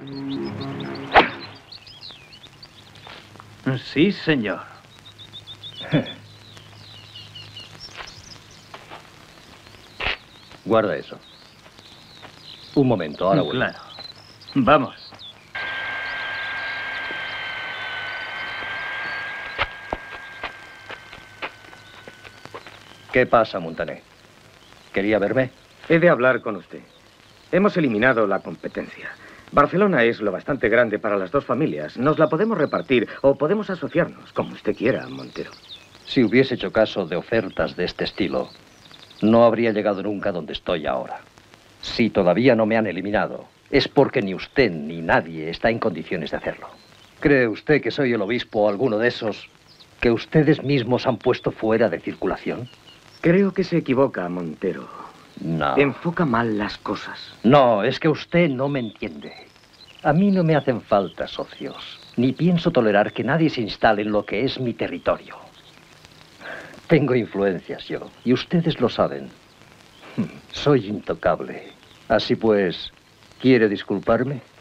Sí, señor. Guarda eso. Un momento, ahora vuelvo. Claro. Vamos. ¿Qué pasa, Montané? ¿Quería verme? He de hablar con usted. Hemos eliminado la competencia. Barcelona es lo bastante grande para las dos familias. Nos la podemos repartir o podemos asociarnos, como usted quiera, Montero. Si hubiese hecho caso de ofertas de este estilo, no habría llegado nunca donde estoy ahora. Si todavía no me han eliminado, es porque ni usted ni nadie está en condiciones de hacerlo. ¿Cree usted que soy el obispo o alguno de esos que ustedes mismos han puesto fuera de circulación? Creo que se equivoca, Montero. No. Enfoca mal las cosas. No, es que usted no me entiende. A mí no me hacen falta socios, ni pienso tolerar que nadie se instale en lo que es mi territorio. Tengo influencias yo, y ustedes lo saben. Soy intocable. Así pues, ¿quiere disculparme?